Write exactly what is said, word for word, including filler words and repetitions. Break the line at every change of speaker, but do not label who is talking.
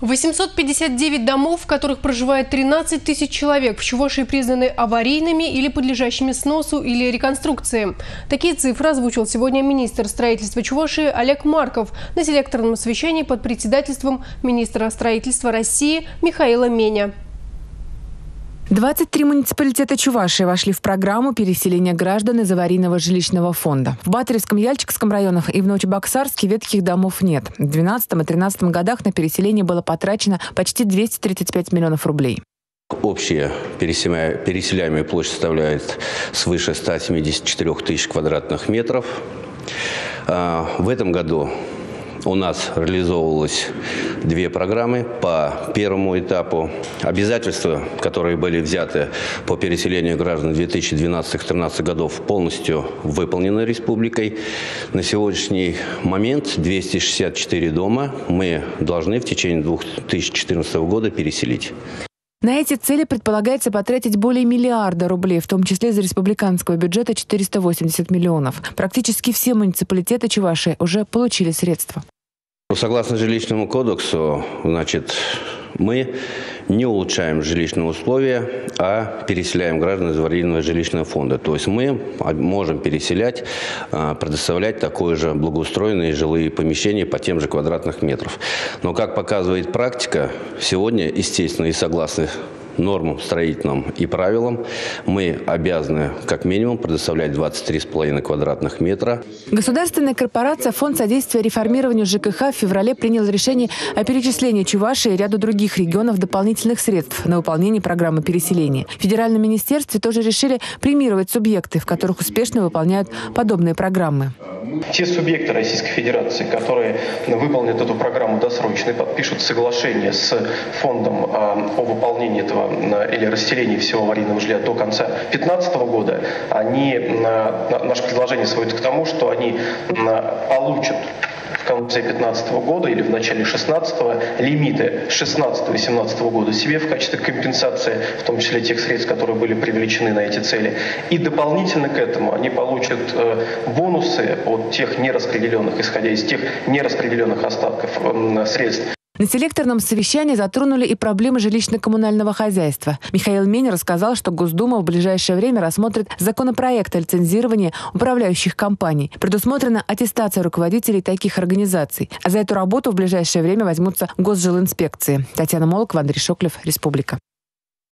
восемьсот пятьдесят девять домов, в которых проживает тринадцать тысяч человек, в Чувашии признаны аварийными или подлежащими сносу или реконструкции. Такие цифры озвучил сегодня министр строительства Чувашии Олег Марков на селекторном совещании под председательством министра строительства России Михаила Меня.
двадцать три муниципалитета Чувашии вошли в программу переселения граждан из аварийного жилищного фонда. В Батыревском, Яльчикском районах и в Новочебоксарске ветхих домов нет. В две тысячи двенадцатом и две тысячи тринадцатом годах на переселение было потрачено почти двести тридцать пять миллионов рублей.
Общая переселяемая площадь составляет свыше ста семидесяти четырёх тысяч квадратных метров. В этом году у нас реализовывалось две программы по первому этапу. Обязательства, которые были взяты по переселению граждан две тысячи двенадцатого — две тысячи тринадцатого годов, полностью выполнены республикой. На сегодняшний момент двести шестьдесят четыре дома мы должны в течение две тысячи четырнадцатого года переселить.
На эти цели предполагается потратить более миллиарда рублей, в том числе из республиканского бюджета четыреста восемьдесят миллионов. Практически все муниципалитеты Чувашии уже получили средства.
Согласно жилищному кодексу, значит, мы не улучшаем жилищные условия, а переселяем граждан из аварийного жилищного фонда. То есть мы можем переселять, предоставлять такое же благоустроенные жилые помещения по тем же квадратных метров. Но, как показывает практика, сегодня, естественно, и согласно нормам строительным и правилам, мы обязаны как минимум предоставлять двадцать три с половиной квадратных метра.
Государственная корпорация «Фонд содействия реформированию ЖКХ» в феврале приняла решение о перечислении Чувашии и ряду других регионов дополнительных средств на выполнение программы переселения. В Федеральном министерстве тоже решили премировать субъекты, в которых успешно выполняют подобные программы.
Те субъекты Российской Федерации, которые выполнят эту программу досрочно и подпишут соглашение с фондом о выполнении этого или расселении всего аварийного жилья до конца две тысячи пятнадцатого года, они, наше предложение сводится к тому, что они получат в конце две тысячи пятнадцатого года или в начале две тысячи шестнадцатого лимиты две тысячи шестнадцатого — две тысячи семнадцатого года себе в качестве компенсации, в том числе тех средств, которые были привлечены на эти цели. И дополнительно к этому они получат э, бонусы от тех нераспределенных, исходя из тех нераспределенных остатков э, средств.
На селекторном совещании затронули и проблемы жилищно-коммунального хозяйства. Михаил Меня рассказал, что Госдума в ближайшее время рассмотрит законопроект о лицензировании управляющих компаний. Предусмотрена аттестация руководителей таких организаций. А за эту работу в ближайшее время возьмутся госжилинспекции. Татьяна Молокова, Андрей Шоклев, Республика.